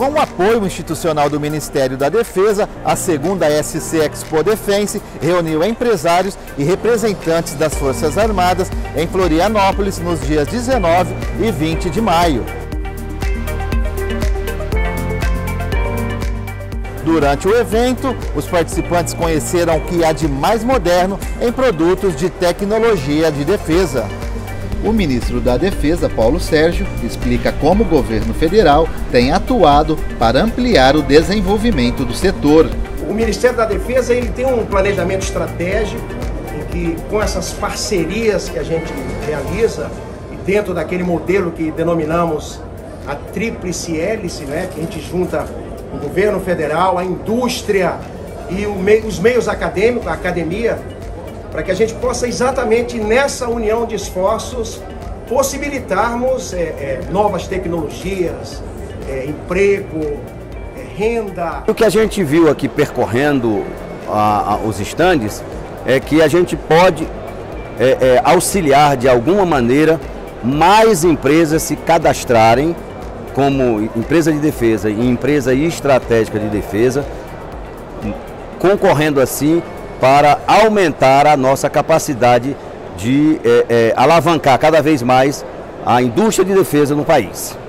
Com o apoio institucional do Ministério da Defesa, a segunda SC Expo Defense reuniu empresários e representantes das Forças Armadas em Florianópolis nos dias 19 e 20 de maio. Durante o evento, os participantes conheceram o que há de mais moderno em produtos de tecnologia de defesa. O ministro da Defesa, Paulo Sérgio, explica como o governo federal tem atuado para ampliar o desenvolvimento do setor. O Ministério da Defesa ele tem um planejamento estratégico em que, com essas parcerias que a gente realiza, e dentro daquele modelo que denominamos a tríplice hélice, né, que a gente junta o governo federal, a indústria e os meios acadêmicos, a academia, para que a gente possa exatamente nessa união de esforços possibilitarmos novas tecnologias, emprego, renda. O que a gente viu aqui percorrendo os estandes é que a gente pode auxiliar de alguma maneira mais empresas se cadastrarem como empresa de defesa e empresa estratégica de defesa, concorrendo assim para aumentar a nossa capacidade de alavancar cada vez mais a indústria de defesa no país.